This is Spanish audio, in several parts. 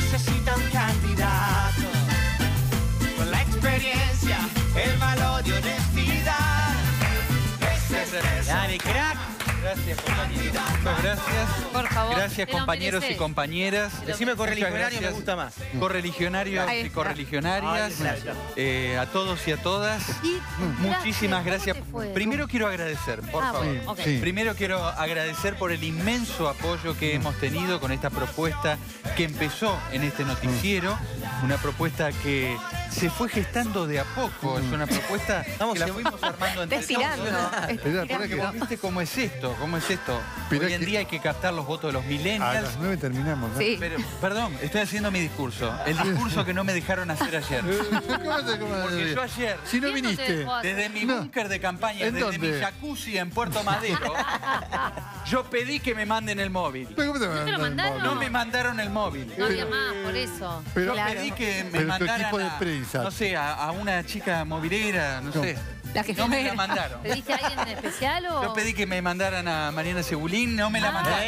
necesita un candidato con la experiencia, el valor y honestidad. Dale, crack. Gracias, compañeros. Muchas gracias. Por favor. Gracias, compañeros y compañeras. Decime correligionario, me gusta más. Correligionarios y correligionarias. A todos y a todas. Muchísimas gracias. Primero quiero agradecer, por favor. Bueno, okay. Primero quiero agradecer por el inmenso apoyo que hemos tenido con esta propuesta que empezó en este noticiero. Una propuesta que se fue gestando de a poco. Es una propuesta que la fuimos armando entre todos. ¿Viste cómo es esto? ¿Cómo es esto? Hoy en día hay que captar los votos de los millennials. A las 9 terminamos, ¿no? Sí. Pero, perdón, estoy haciendo mi discurso. El discurso que no me dejaron hacer ayer. Porque yo ayer, si no viniste. desde mi búnker de campaña, desde mi jacuzzi en Puerto Madero, yo pedí que me manden el móvil. ¿Cómo te lo mandaron? No me mandaron el móvil. No había más, por eso. Pero, Yo pedí que me pero tu mandaran equipo de prensa. no sé, a una chica movilera, no sé. La que no me la mandaron. ¿Pediste a alguien en especial o...? Yo pedí que me mandaran a Mariana Cebulín, no me la mandaron.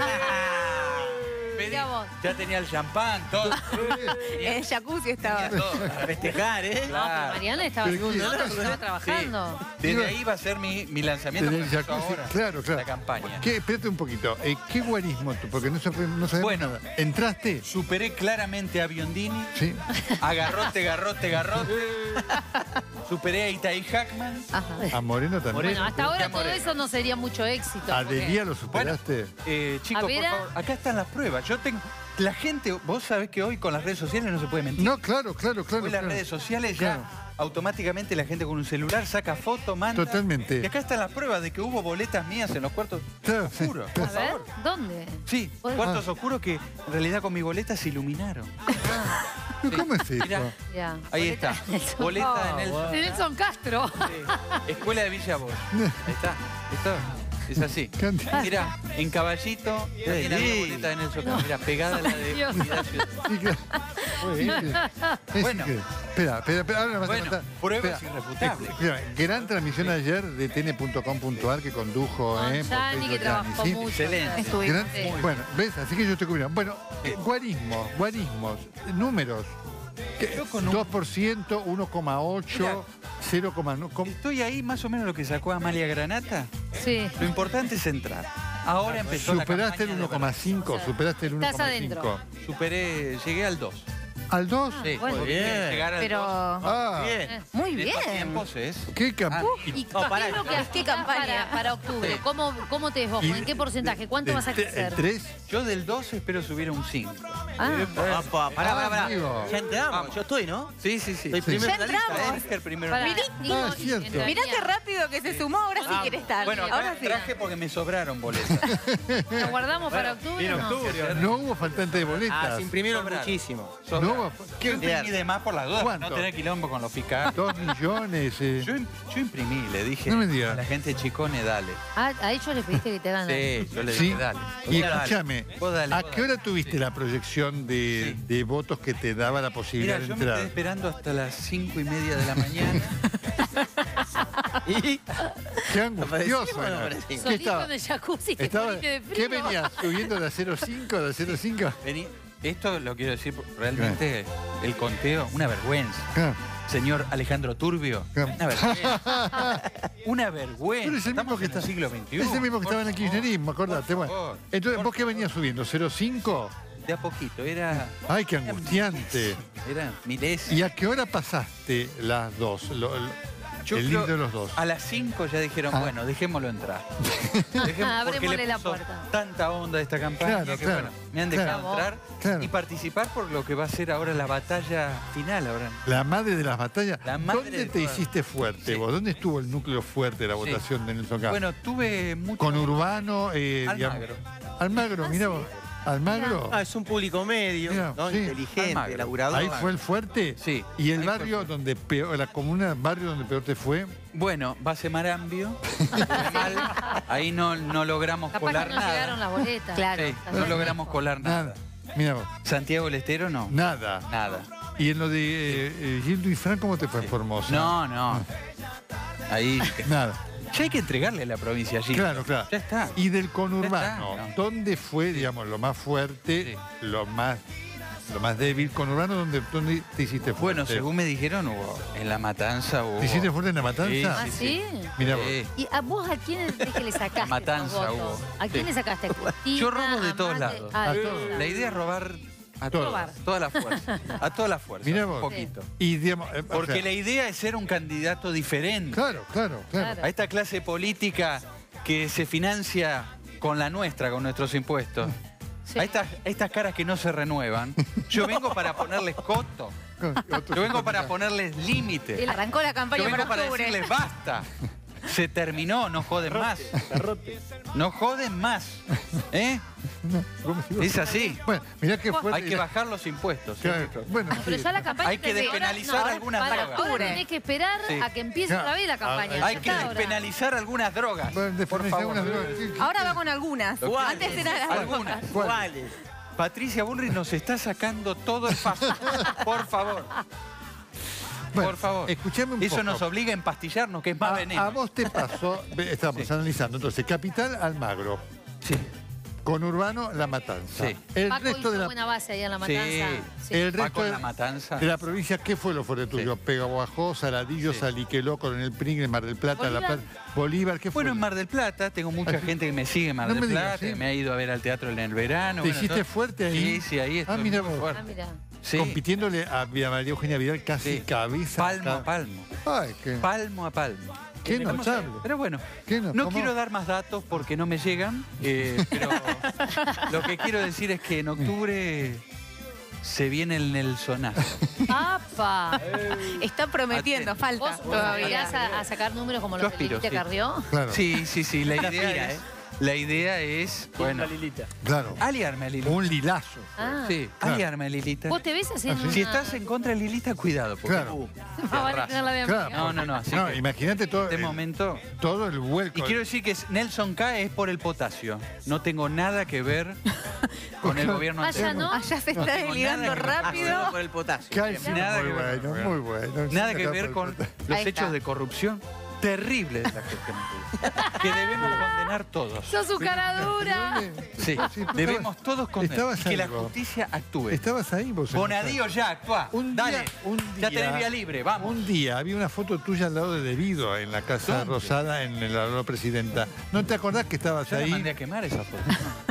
Pedí, ya tenía el champán, todo. En el jacuzzi estaba. Tenía todo. A festejar, ¿eh? No, pero Mariana estaba haciendo otra porque estaba trabajando. Sí. Desde ahí va a ser mi lanzamiento Tenés que empezó jacuzzi. ahora, Claro. la campaña. Espérate un poquito. ¿Qué guarismo? Porque no sabemos Bueno, nada. ¿Entraste? Superé claramente a Biondini. Sí. A Garrote. Superé a Itaí Hackman. A Moreno también. Bueno, hasta ahora todo eso no sería mucho éxito. ¿A porque- Delía lo superaste? Chicos, por favor, acá están las pruebas. Yo tengo... La gente, vos sabés que hoy con las redes sociales no se puede mentir. No, claro. Hoy las redes sociales ya automáticamente la gente con un celular saca foto, manda. Totalmente. Y acá están las pruebas de que hubo boletas mías en los cuartos oscuros. A ver, ¿dónde? Sí, cuartos oscuros que en realidad con mi boleta se iluminaron. ¿Pero cómo es eso? Mirá, Ya. ahí está. Boleta de Nelson. De Nelson Castro. Sí. Escuela de Villa Bosch. Ahí está. Esto es así. Mira, en Caballito tiene la boleta de Nelson Castro. Mira, pegada a la de Dios. Unidad Ciudad. Sí, claro. Bueno. Espera, ahora me vas a Bueno, contar. pruebas Espera, irrefutables. espera, gran transmisión ayer de tn.com.ar que condujo, Con por Gianni, que Facebook trabajó Gianni, ¿sí? mucho. Excelente. Estuvimos. Gran- bueno, ¿ves? Así que yo estoy cubriendo. Bueno, guarismos, números. Yo con un- 2%, 1,8%, 0,9%. Estoy ahí más o menos lo que sacó Amalia Granata. Sí. Lo importante es entrar. Ahora empezó la Superaste el campaña de 1,5, superaste el 1,5. Estás adentro. Superé, llegué al 2. ¿Al 2? Sí, bueno. porque Bien. llegar al Pero 2. Ah, Bien. muy En estos bien. tiempos es... qué campaña. ¿Y No, qué pará, es lo que pará. haces campaña? para octubre? ¿Cómo te ves vos? ¿En qué porcentaje? ¿Cuánto vas a crecer? ¿El 3? Yo del 2 espero subir a un 5. Pará. amigo. Ya entramos. Vamos. Yo estoy, ¿no? Sí. Estoy primero Ya en la lista, entramos. Es que el primero... Para, Mirá. digo, Ah, y cierto. entraría. Mirá qué rápido que se sumó, ahora sí quiere estar. Bueno, ahora sí. traje porque me sobraron boletas. ¿Lo guardamos para octubre o no? No hubo faltante de boletas. Se imprimieron Sobraron. muchísimo. No Sobraron. hubo. Yo imprimí de más por las dudas, para ¿Cuánto? no tener quilombo con los fiscales. 2 millones. Yo imprimí, le dije No me digas. a la gente Chicone, dale. Ah, a ellos les pediste que te hagan. Sí, yo le Sí. dije, dale. Y Dale. escúchame, Vos dale, ¿a vos qué dale. hora tuviste la proyección de votos que te daba la posibilidad Mira, de yo me quedé entrar? esperando hasta las 5:30 de la mañana. Y Qué angustioso. ¿Aparecimos o no era. aparecimos? ¿Qué Solito estaba? en el jacuzzi, te Estaba- moriste de frío. ¿Qué venías? ¿Subiendo de la 0,5? ¿De la 0,5? Vení, esto lo quiero decir, realmente el conteo, una vergüenza. Ah, Señor Alejandro Turbio, ah. una vergüenza. Una Tú vergüenza. eres el mismo Estamos que en el está. siglo XXI. Es el mismo que Por estaba en el favor, kirchnerismo, acordate. por Bueno. favor, Entonces, por ¿vos qué venías subiendo? ¿0,5? De a poquito, era Ay, qué angustiante. milésimas. ¿Y a qué hora pasaste las dos? Yo El creo- link de los dos. A las 5 ya dijeron, Ah. bueno, dejémoslo entrar. Porque Abrémosle le la puso puerta. tanta onda a esta campaña Claro, que claro, bueno, me han dejado claro. entrar Claro. y participar por lo que va a ser ahora la batalla final ahora. La madre de las batallas. La madre ¿Dónde de te todas. hiciste fuerte Sí. vos? ¿Dónde estuvo el núcleo fuerte de la Sí. votación de Nelson Castro? Bueno, tuve mucho... Con Urbano, Almagro. Almagro, mirá vos. Almagro. es un público medio, Mira, ¿no? sí. Inteligente, Almagro. laburador. Ahí fue el fuerte. Sí. ¿Y el Ahí barrio fue. donde peor, la comuna, barrio donde peor te fue? Bueno, base Marambio, fue mal. Ahí no logramos Capaz colar que no llegaron nada. las boletas. Claro. Sí, no logramos colar nada. Nada. Mira vos. Santiago del Estero no. Nada. Nada. ¿Y en lo de Gildo y Fran cómo te fue en Formosa? No. Ahí. Nada. Ya hay que entregarle a la provincia allí. Claro. Ya está. Y del conurbano, Ya está, no. ¿dónde fue, digamos, lo más fuerte, Sí. lo más lo más débil. Con Urbano, ¿dónde te hiciste fuerte? Bueno, según me dijeron, en La Matanza hubo... ¿Te hiciste fuerte en La Matanza? ¿Ah, sí? Mira vos. ¿Y a vos a quién es que le sacaste Matanza los votos? hubo. ¿A quién Sí. le sacaste? ¿A Cristina, Yo robo de a todos Mate? lados. Ah, A de todos. todos La lados. idea es robar a Todo. todas, toda la fuerza. A toda la fuerza. Mirá vos. Un poquito. Y, digamos, o Porque sea, la idea es ser un candidato diferente. Claro. A esta clase política que se financia con la nuestra, con nuestros impuestos. Sí. A estas caras que no se renuevan. Yo vengo para ponerles coto. Yo vengo para ponerles límite. Arrancó la Yo campaña vengo para para octubre. decirles basta. Se terminó, no joden más. No joden más. ¿Eh? ¿Cómo digo? Es así. Bueno, mirá qué fuerte. Hay que bajar los impuestos. Claro, bueno, Pero sí. ya la campaña... Hay que despenalizar ahora- algunas para drogas. octubre tenés que esperar Sí. a que empiece Claro. otra vez la campaña. Hay Ya que está ahora. despenalizar algunas drogas. Bueno, Por despenalizar favor. algunas drogas. Sí, Ahora va con algunas. ¿Cuáles? Antes eran las Algunas. drogas. ¿Cuáles? Patricia Bullrich nos está sacando todo el paso. Por favor. Bueno, Por favor. escuchame un Eso poco. nos obliga a empastillarnos, que es más A veneno. vos te pasó, estamos Sí. analizando, entonces, Capital Almagro, Sí. con Urbano La Matanza. Sí. El Paco resto hizo de la, buena base ahí en La Sí. Matanza. Sí. el Paco resto en de, La Matanza. de la provincia, ¿qué fue lo fuerte tuyo? Sí. Pegaguajó, Saladillo, Sí. Saliqueló, Coronel Pringles, Mar del Plata, La Bolívar. Plata, Bolívar, ¿qué fue? Bueno, en Mar del Plata tengo mucha gente que me sigue en Mar No del me digas, Plata, ¿sí? que me ha ido a ver al teatro en el verano. ¿Te Bueno, hiciste todo- fuerte ahí? Sí, ahí estoy mira muy vos. fuerte. Ah, mira. Sí. Compitiéndole a María Eugenia Vidal casi Sí. cabeza. Palmo a palmo. Ay, qué, Palmo a palmo. qué Estamos- notable. Pero bueno, Qué no ¿cómo? quiero dar más datos porque no me llegan, pero lo que quiero decir es que en octubre se viene el Nelsonazo. ¡Apa! Está prometiendo, Atento. falta ¿Vos todavía. aspirás a sacar números como Yo los de aspiro, Lilita sí. Carrió? Claro, Sí, la idea aspira, es... La idea es, bueno, claro. aliarme a Lilita. Un lilazo. Ah. Sí, Claro. aliarme a Lilita. ¿Vos te ves haciendo Si una... estás en contra de Lilita, cuidado. Porque Claro. Vale, tenerla de amiga. Claro. No, así No, que imagínate todo, este momento... todo el vuelco. Y quiero decir que Nelson K es por el potasio. No tengo nada que ver con el gobierno Allá anterior. no. Allá se está tengo desligando nada que ver. rápido. Por el potasio. Cae, sí, Nada muy que ver. bueno, muy bueno. Nada Sí, que acá ver por- con los Ahí hechos está. de corrupción terribles de la gestión anterior, que debemos condenar todos. ¡Sos su cara dura! Sí, Sí, tú debemos todos condenar. estabas Y que la algo. justicia actúe. Estabas ahí vos. en Bonadío ya, actúa. Un Dale. día, un Ya día- tenés vía libre, vamos. Un día había una foto tuya al lado de Debido en la Casa ¿Dónde? Rosada en la Presidenta. ¿No te acordás que estabas Yo la ahí? mandé a quemar esa foto.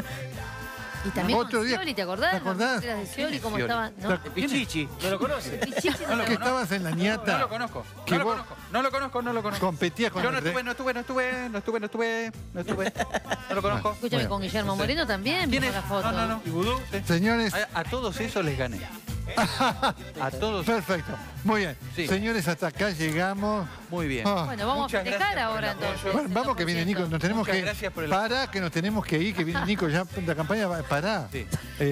Y también Otro con día- Scioli, ¿te acordás? ¿te acordás? Las de Scioli, cómo Scioli? estaban. ¿No? Pichichi, ¿no lo conoces? Pichichi no No lo lo Que conozco. estabas en la ñata. No lo conozco. Que No lo vos conozco. No lo conozco, no lo conozco. competías con Yo no el estuve. No lo conozco. Escúchame, Bueno, con Guillermo Moreno también ¿Quién puso es? la foto. No. ¿Y Vudú? Sí. Señores, A todos esos les gané. A todos. perfecto. Muy bien. Sí. Señores, hasta acá llegamos. Muy bien. Ah. Bueno, vamos Muchas a festejar gracias por ahora el apoyo. entonces. Bueno, vamos que viene Nico, nos tenemos Muchas que... gracias por el- Pará, que nos tenemos que ir, que viene Nico, ya la campaña va... Pará. Sí.